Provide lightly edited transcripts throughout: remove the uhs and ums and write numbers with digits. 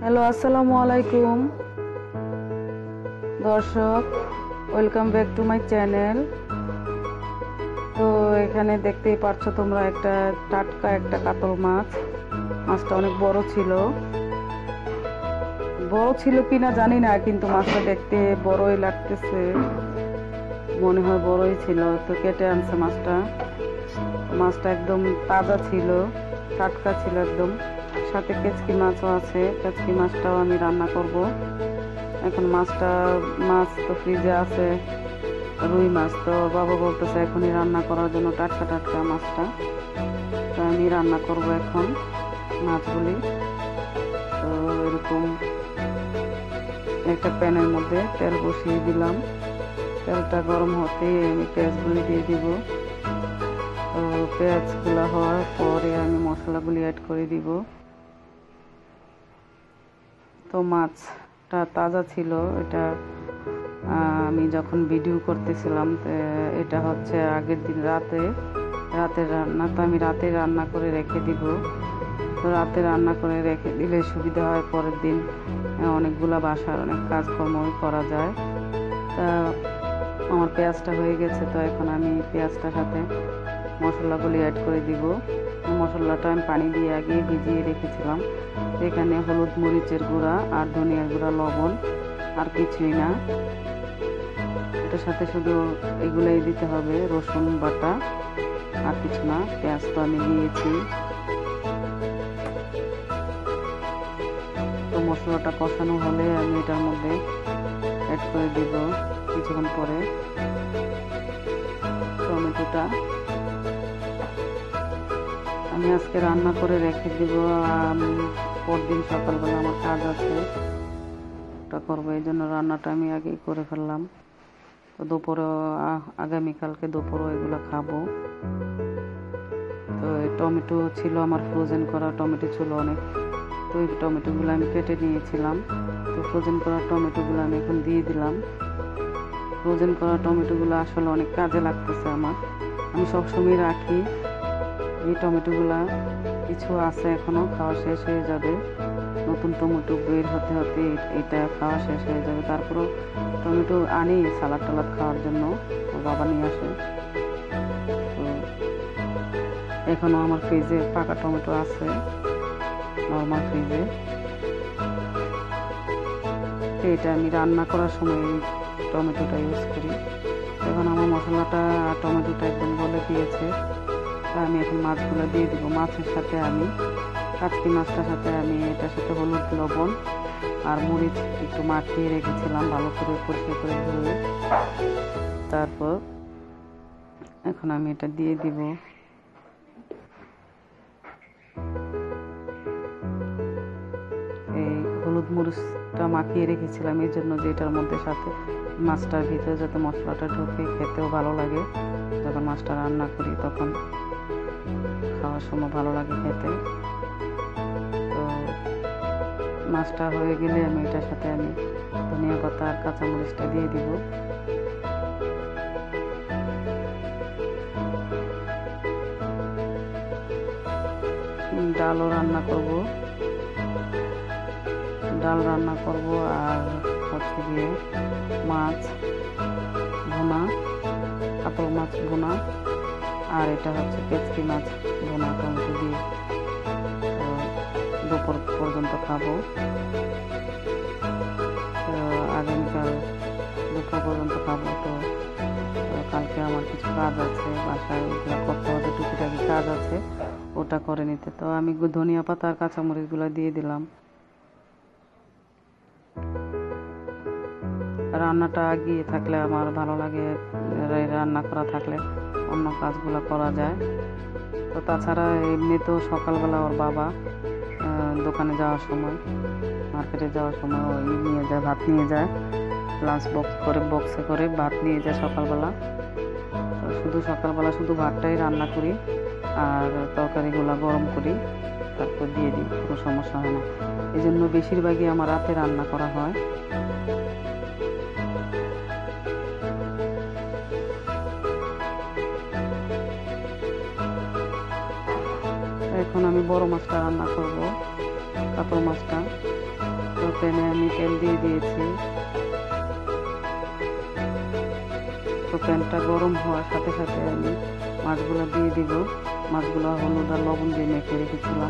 Hello, আসসালামু আলাইকুম দর্শক, welcome back to my channel. তো এখানে দেখতেই পাচ্ছ তোমরা একটা টাটকা একটা কাতল মাছ। মাছটা অনেক বড় ছিল কিনা জানি না, কিন্তু মাছটা দেখতে বড়ই লাগতেছে, মনে হয় বড়ই ছিল। তো কেটে আনছে মাছটা। মাছটা একদম তাজা ছিল, টাটকা ছিল একদম। সাথে কেচকি মাছও আছে, কেচকি মাছটাও আমি রান্না করব। এখন মাছ তো ফ্রিজে আছে, রুই মাছ। তো বাবা বলতেছে এখনই রান্না করার জন্য, টাটকা টাটকা মাছটা। তো আমি রান্না করব এখন মাছগুলি। তো এরকম একটা প্যানের মধ্যে তেল বসিয়ে দিলাম। তেলটা গরম হতেই আমি পেঁয়াজগুলি দিয়ে দিব। তো পেঁয়াজগুলো হওয়ার পরে আমি মশলাগুলি অ্যাড করে দিব। তো মাছটা তাজা ছিল, এটা আমি যখন ভিডিও করতেছিলাম, এটা হচ্ছে আগের দিন রাতের রান্না। তো আমি রাতে রান্না করে রেখে দিব। তো রাতে রান্না করে রেখে দিলে সুবিধা হয়, পরের দিন অনেকগুলা বাসার অনেক কাজকর্ম করা যায়। তা আমার পেঁয়াজটা হয়ে গেছে। তো এখন আমি পেঁয়াজটার সাথে মশলাগুলি অ্যাড করে দিব। মশলাটা আমি পানি দিয়ে আগে ভিজিয়ে রেখেছিলাম। এখানে হলুদ, মরিচের গুঁড়া আর ধনিয়ার গুঁড়া, লবণ, আর কিছুই না। এটার সাথে শুধু এগুলাই দিতে হবে, রসুন বাটা, আর কিছু না। পেঁয়াজ তো আমি দিয়েছি। তো মশলাটা কষানো হলে আমি এটার মধ্যে অ্যাড করে দিব কিছুক্ষণ পরে টমেটোটা। আমি আজকে রান্না করে রেখে দিব, পরদিন সকালবেলা আমার কাজ আছে, ওটা করবো। এই জন্য রান্নাটা আমি আগেই করে ফেললাম। তো দুপুরে, আগামীকালকে দুপুরে এগুলো খাবো। তো এই টমেটো ছিল আমার, ফ্রোজেন করা টমেটো ছিল অনেক। তো এই টমেটোগুলো আমি কেটে নিয়েছিলাম। তো ফ্রোজেন করা টমেটোগুলো আমি এখন দিয়ে দিলাম। ফ্রোজেন করা টমেটোগুলো আসলে অনেক কাজে লাগতেছে আমার, আমি সবসময় রাখি। এই টমেটোগুলা কিছু আছে এখনো, খাওয়া শেষ হয়ে যাবে। নতুন টমেটো বের হতে হতে এটা খাওয়া শেষ হয়ে যাবে। তারপরও টমেটো আনি সালাদ টালাদ খাওয়ার জন্য, ওর বাবা নিয়ে আসে। তো এখনো আমার ফ্রিজে পাকা টমেটো আছে, নর্মাল ফ্রিজে। এটা আমি রান্না করার সময় এই টমেটোটা ইউজ করি। এখন আমার মশলাটা, টমেটোটা একদম গলে দিয়েছে। আমি এখন মাছগুলো দিয়ে দিব। মাছের সাথে আমি কাচকি মাছটার সাথে আমি এটার সাথে হলুদ, লবণ আর মরিচ একটু মাখিয়ে রেখেছিলাম, ভালো করে পরিষ্কার করে ধুয়ে। তারপর এখন আমি এটা দিয়ে দিব। এই হলুদ মরিচটা মাখিয়ে রেখেছিলাম এই জন্য যে এটার মধ্যে সাথে মাছটার ভিতরে যাতে মশলাটা ঢুকে খেতেও ভালো লাগে। যখন মাছটা রান্না করি তখন খাওয়ার সময় ভালো লাগে খেতে। তো মাছটা হয়ে গেলে আমি এটার সাথে আমি ধনিয়া পাতা আর কাঁচামরিচটা দিয়ে দিব। ডাল রান্না করব আর হচ্ছে গিয়ে মাছ ভুনা, কাতল মাছ ভুনা, আর এটা হচ্ছে কেচকি মাছ ভুনা টমেটো দিয়ে। তো দুপুর পর্যন্ত খাবো। তো আগামীকাল দুপুর পর্যন্ত খাবো। তো কালকে আমার কিছু কাজ আছে বাসায়, ওগুলো করতে হবে, টুকিটাকি কাজ আছে, ওটা করে নিতে। তো আমি ধনিয়া পাতা আর কাঁচামরিচগুলো দিয়ে দিলাম। রান্নাটা এগিয়ে থাকলে আমার ভালো লাগে, রান্না করা থাকলে অন্য কাজগুলো করা যায়। তো তাছাড়া এমনিতেও সকালবেলা ওর বাবা দোকানে যাওয়ার সময়, মার্কেটে যাওয়ার সময় ওই নিয়ে যায়, ভাত নিয়ে যায়, লাঞ্চ বক্সে করে ভাত নিয়ে যায় সকালবেলা। তো সকালবেলা শুধু ভাতটাই রান্না করি আর তরকারিগুলো গরম করি, তারপর দিয়ে দিই, কোনো সমস্যা হয় না। এই জন্য বেশিরভাগই আমার রাতে রান্না করা হয়। এখন আমি বড় মাছটা রান্না করব, কাতল মাছটা। তো প্যানে আমি তেল দিয়ে দিয়েছি। তো প্যানটা গরম হওয়ার সাথে সাথে আমি মাছগুলো দিয়ে দিব। মাছগুলো হলুদ আর লবণ দিয়ে মেখে রেখেছিলাম।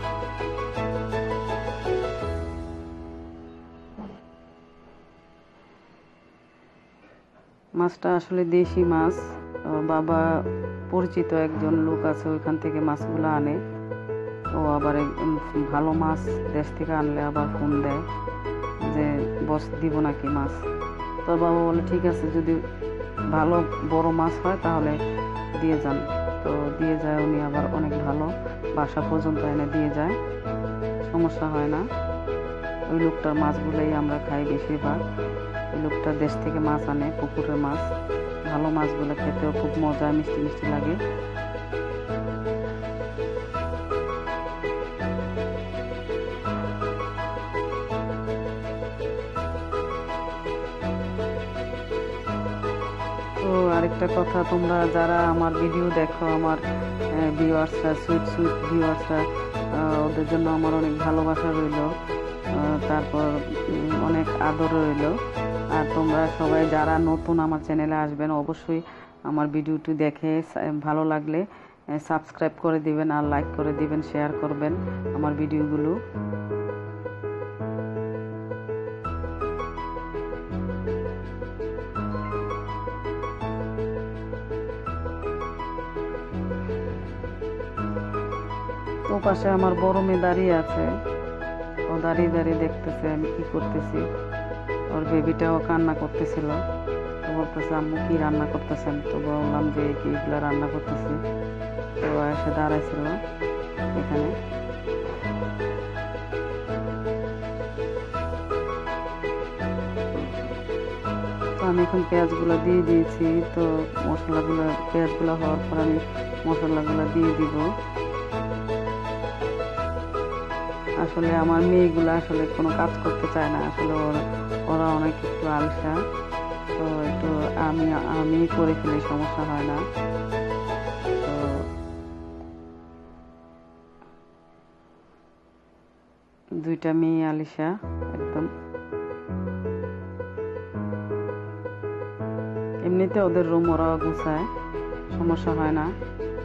মাছটা আসলে দেশি মাছ। বাবা পরিচিত একজন লোক আছে, ওইখান থেকে মাছগুলো আনে। ও আবার ভালো মাছ দেশ থেকে আনলে আবার ফোন দেয় যে বস দিব নাকি মাছ। তো বাবা বলে ঠিক আছে, যদি ভালো বড় মাছ হয় তাহলে দিয়ে যান। তো দিয়ে যায় উনি, আবার অনেক ভালো, বাসা পর্যন্ত এনে দিয়ে যায়, সমস্যা হয় না। ওই লোকটার মাছগুলোই আমরা খাই বেশিরভাগ। ওই লোকটা দেশ থেকে মাছ আনে, পুকুরের মাছ। ভালো মাছগুলো খেতেও খুব মজা, মিষ্টি মিষ্টি লাগে। তো আরেকটা কথা, তোমরা যারা আমার ভিডিও দেখো, আমার ভিউয়ার্সরা, সুইট সুইট ভিউয়ার্সরা, ওদের জন্য আমার অনেক ভালোবাসা রইল, তারপর অনেক আদর রইল। আর তোমরা সবাই যারা নতুন আমার চ্যানেলে আসবেন, অবশ্যই আমার ভিডিওটি দেখে ভালো লাগলে সাবস্ক্রাইব করে দিবেন, আর লাইক করে দিবেন, শেয়ার করবেন আমার ভিডিওগুলো। তো পাশে আমার বড় মেয়ে দাঁড়িয়ে আছে, ও দাঁড়িয়ে দাঁড়িয়ে দেখতেছে আমি কি করতেছি। ওর বেবিটাও কান্না করতেছিল। তো বলতেছে আম্মু কি রান্না করতেছেন? তো বললাম যে এইগুলা রান্না করতেছি। তো এসে দাঁড়াইছিল এখানে। তো আমি এখন পেঁয়াজগুলো দিয়ে দিয়েছি। তো পেঁয়াজগুলো হওয়ার পর আমি মশলাগুলো দিয়ে দিব। আসলে আমার মেয়েগুলো আসলে কোনো কাজ করতে চায় না, আসলে ওরা অনেক একটু আলসা। তো একটু আমি করে ফেলি, সমস্যা হয় না। তো দুইটা মেয়ে আলিশা একদম। এমনিতে ওদের রুম ওরা গুছায়, সমস্যা হয় না।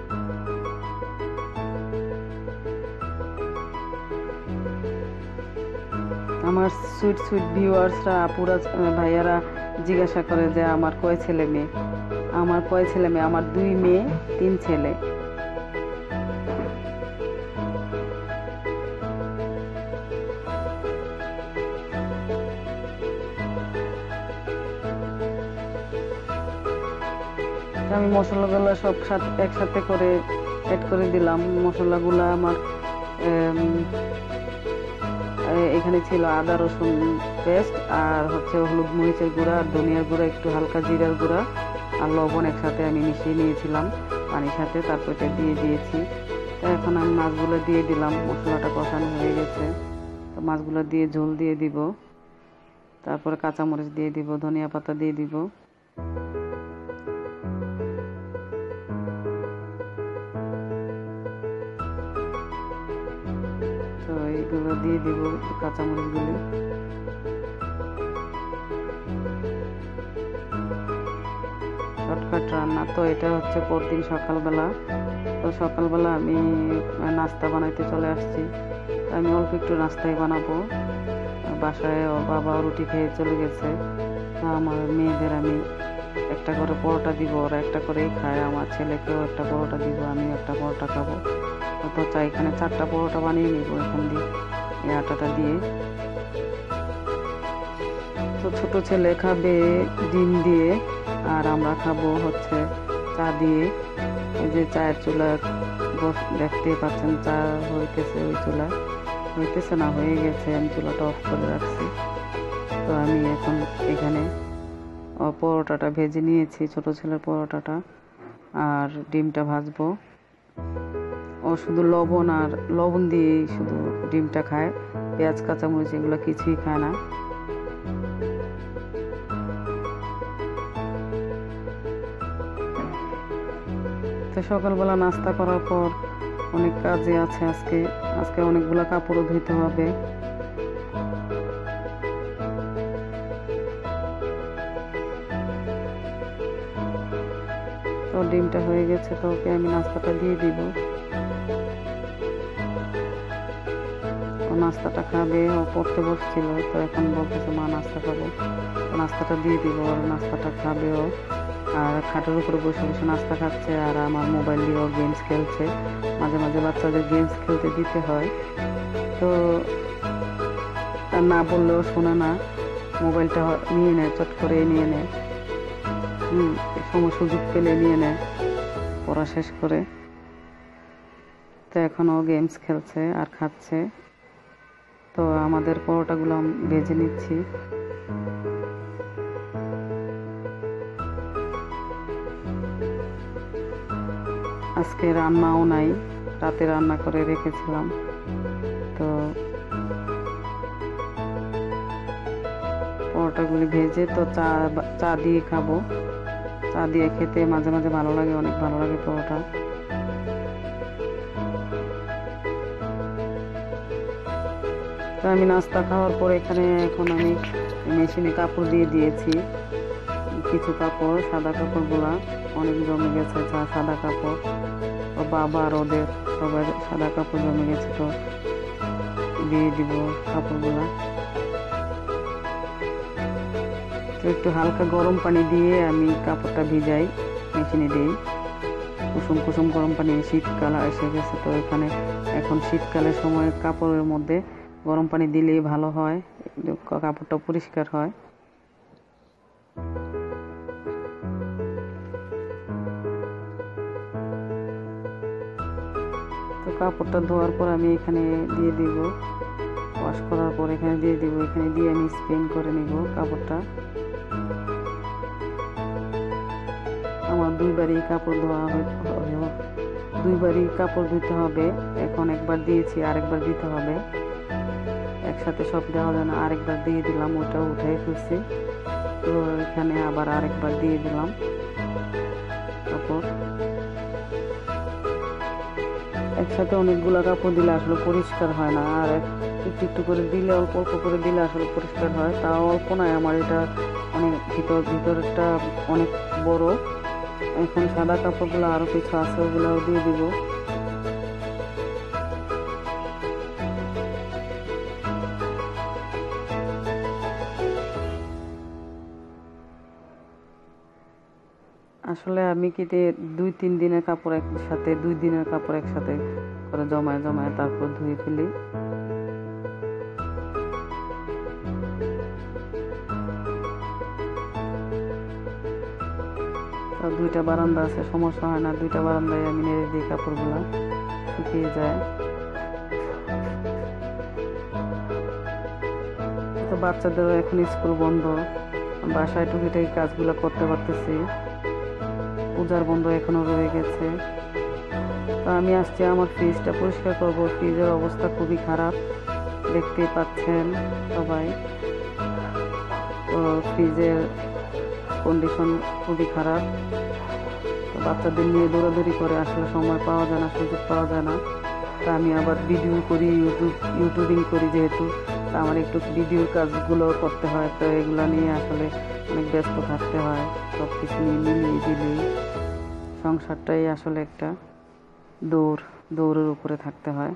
আমার সুইট সুইট ভিউয়ার্সরা, আপুরা, ভাইয়ারা জিজ্ঞাসা করে যে আমার কয় ছেলে মেয়ে। আমার 2 মেয়ে 3 ছেলে। আমি মশলাগুলো সব একসাথে করে অ্যাড করে দিলাম। মশলাগুলো আমার এখানে ছিল আদা রসুন পেস্ট, আর হচ্ছে হলুদ মরিচের গুঁড়া, আর ধনিয়ার গুঁড়া, একটু হালকা জিরার গুঁড়া আর লবণ একসাথে আমি মিশিয়ে নিয়েছিলাম পানির সাথে, তারপর এটা দিয়ে দিয়েছি। তো এখন আমি মাছগুলো দিয়ে দিলাম, মশলাটা কষানো হয়ে গেছে। তো মাছগুলো দিয়ে ঝোল দিয়ে দিব, তারপরে কাঁচামরিচ দিয়ে দিব, ধনিয়া পাতা দিয়ে দিব। তো এইগুলো দিয়ে দিব, কাঁচামরিচগুলি। শর্টকাট রান্না। তো এটা হচ্ছে পরদিন সকালবেলা। তো সকালবেলা আমি নাস্তা বানাইতে চলে আসছি। আমি অল্প একটু নাস্তাই বানাবো। বাসায় ওর বাবা রুটি খেয়ে চলে গেছে। তো আমার মেয়েদের আমি একটা করে পরোটা দিব, ওরা একটা করেই খায়। আমার ছেলেকেও একটা পরোটা দিব, আমিও একটা পরোটা খাবো। তো চাই এখানে 4টা পরোটা বানিয়ে নিব এখান দিয়ে, এই আটাটা দিয়ে। তো ছোট ছেলে খাবে ডিম দিয়ে, আর আমরা খাবো হচ্ছে চা দিয়ে। এই যে চায়ের চুলা দেখতে পাচ্ছেন, চা হইতেছে, ওই চুলা হইতেছে না, হয়ে গেছে, আমি চুলাটা অফ করে রাখছি। তো আমি এখন এখানে পরোটাটা ভেজে নিয়েছি, ছোট ছেলের পরোটাটা, আর ডিমটা ভাজবো। ও শুধু লবণ দিয়েই শুধু ডিমটা খায়, পেঁয়াজ কাঁচামরিচ এগুলো কিছুই খায় না। তো সকালবেলা নাস্তা করার পর অনেক কাজে আছে আজকে অনেকগুলো কাপড়ও ধুইতে হবে। তো ডিমটা হয়ে গেছে, তো ওকে আমি নাস্তাটা দিয়ে দিব। ও নাস্তাটা খাবে, ও পড়তে বসছিল, তো এখন বলতেছে মা নাস্তা খাবো, তো নাস্তাটা দিয়ে দিব, ওর নাস্তাটা খাবে ও। আর খাটের উপরে বসে বসে নাস্তা খাচ্ছে, আর আমার মোবাইল দিয়ে ও গেমস খেলছে। মাঝে মাঝে বাচ্চাদের গেমস খেলতে দিতে হয়, তো আর না বললেও শোনে না, মোবাইলটা নিয়ে নেয়, চট করে নিয়ে নেয়, সময় সুযোগ পেলে নিয়ে নেয় পড়া শেষ করে। তো এখন ও গেমস খেলছে আর খাচ্ছে। তো আমাদের পরোটাগুলো ভেজে নিচ্ছি। আজকে রান্নাও নাই, রাতে রান্না করে রেখেছিলাম, তো পরোটাগুলি ভেজে তো চা দিয়ে খাবো। চা দিয়ে খেতে মাঝে মাঝে ভালো লাগে, অনেক ভালো লাগে পরোটা। তো আমি নাস্তা খাওয়ার পর এখন আমি মেশিনে কাপড় দিয়ে দিয়েছি। কিছু কাপড়, সাদা কাপড়গুলা অনেক জমে গেছে, সাদা কাপড়, ও বাবা আর ওদের সবাই সাদা কাপড় জমে গেছে, তো দিয়ে দিব কাপড়গুলা। তো একটু হালকা গরম পানি দিয়ে আমি কাপড়টা ভিজাই, মেশিনে দিই। কুসুম কুসুম গরম পানি, শীতকাল এসে গেছে, তো এখানে এখন শীতকালের সময় কাপড়ের মধ্যে গরম পানি দিলেই ভালো হয়, কাপড়টা পরিষ্কার হয়। তো কাপড়টা ধোয়ার পর আমি এখানে দিয়ে দিব, ওয়াশ করার পর এখানে দিয়ে দিব, এখানে দিয়ে আমি স্পিন করে নিব কাপড়টা। আমার দুইবারই কাপড় ধোয়া দুইবারই কাপড় ধুতে হবে। এখন একবার দিয়েছি, আরেকবার দিতে হবে, একসাথে সব দেওয়া যায় না। আরেকবার দিয়ে দিলাম, ওটা উঠে ফেলছি, তো এখানে আবার আরেকবার দিয়ে দিলাম কাপড়। একসাথে অনেকগুলো কাপড় দিলে আসলে পরিষ্কার হয় না, আর একটু একটু করে দিলে, অল্প অল্প করে দিলে আসলে পরিষ্কার হয়। তাও অল্প নয়, আমার এটা অনেক ভিতরটা অনেক বড়। এখন সাদা কাপড়গুলো আরো কিছু আছে, ওগুলোও দিয়ে দিব। আসলে আমি কি 2-3 দিনের কাপড় একসাথে, 2 দিনের কাপড় একসাথে করে জমায় জমায় তারপর ধুয়ে ফেলি। দুইটা বারান্দা আছে, সমস্যা হয় না, দুইটা বারান্দায় আমি নেড়ে দিই, কাপড়গুলা শুকিয়ে যায়। তো বাচ্চাদেরও এখন স্কুল বন্ধ, বাসায় টুকিটাকি কাজগুলো করতে পারতেছি। পূজার বন্ধ এখনো রয়ে গেছে। তো আমি আসছি আমার ফ্রিজটা পরিষ্কার করব। ফ্রিজের অবস্থা খুবই খারাপ, দেখতেই পাচ্ছেন সবাই। তো ফ্রিজের কন্ডিশন খুবই খারাপ। তো বাচ্চাদের নিয়ে দৌড়াদৌড়ি করে আসলে সময় পাওয়া যায় না, সুযোগ পাওয়া যায় না। তা আমি আবার ভিডিও করি, ইউটিউবিং করি যেহেতু, তা আমার একটু ভিডিওর কাজগুলো করতে হয়। তো এগুলো নিয়ে আসলে অনেক ব্যস্ত থাকতে হয়, সব কিছু নিয়ে মিলিয়ে দিলেই সংসারটাই আসলে একটা দৌড়ের উপরে থাকতে হয়।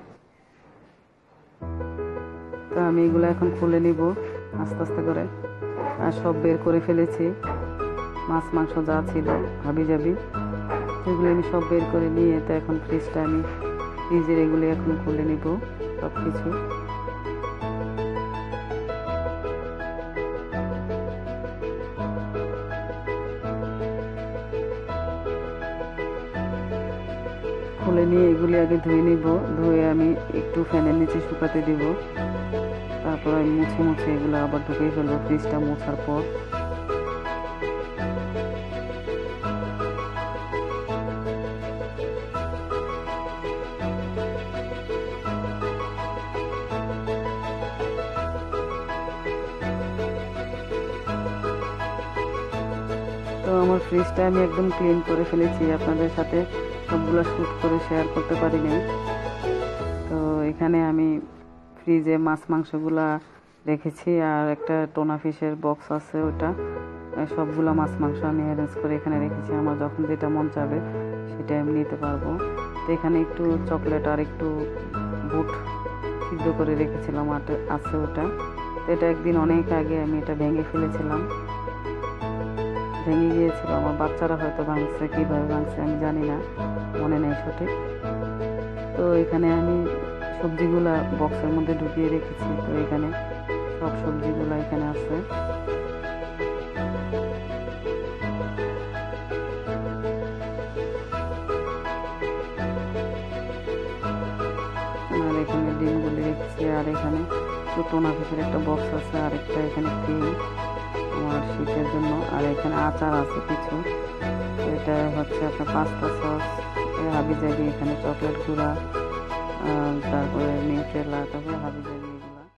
তো আমি এগুলো এখন খুলে নিব আস্তে আস্তে করে। আর সব বের করে ফেলেছি, মাছ মাংস যা ছিল হাবি যাবি সেগুলো আমি সব বের করে নিয়ে, তো এখন ফ্রিজের এগুলো এখন খুলে নিব সব কিছু। খুলে নিয়ে এগুলি আগে ধুয়ে নিব, ধুয়ে আমি একটু ফ্যানের নিচে শুকাতে দিব। তারপর আমি মুছে এগুলো আবার ঢুকিয়ে ফেলবো ফ্রিজটা মোছার পর। তো আমার ফ্রিজটা আমি একদম ক্লিন করে ফেলেছি, আপনাদের সাথে সবগুলো শ্যুট করে শেয়ার করতে পারি নাই। তো এখানে আমি ফ্রিজে মাছ মাংসগুলা রেখেছি। আর একটা টোনা ফিশের বক্স আছে, ওটা সবগুলো মাছ মাংস আমি অ্যারেঞ্জ করে এখানে রেখেছি। আমার যখন যেটা মন চাবে সেটা আমি নিতে পারবো। তো এখানে একটু চকলেট আর একটু বুট সিদ্ধ করে রেখেছিলাম, আছে ওটা। তো এটা একদিন অনেক আগে আমি এটা ভেঙে ফেলেছিলাম, ভেঙে গিয়েছিল। আমার বাচ্চারা হয়তো ভাঙছে, কীভাবে ভাঙছে আমি জানি না, মনে নেই সঠিক। তো এখানে আমি সবজিগুলা বক্সের মধ্যে ঢুকিয়ে রেখেছি। তো এখানে সব সবজিগুলো এখানে আছে। আর এখানে ডিমগুলি রেখেছি। আর এখানে টোনা ফিশের একটা বক্স আছে, আর একটা এখানে ক্রিম আমার শীতের জন্য। আর এখানে আচার আছে কিছু, এটা হচ্ছে আপনার পাস্তা সস, হাবিজাবি, এখানে চকলেট গুঁড়া, তারপরে নিউট্রেলা, তারপরে হাবিজাবি।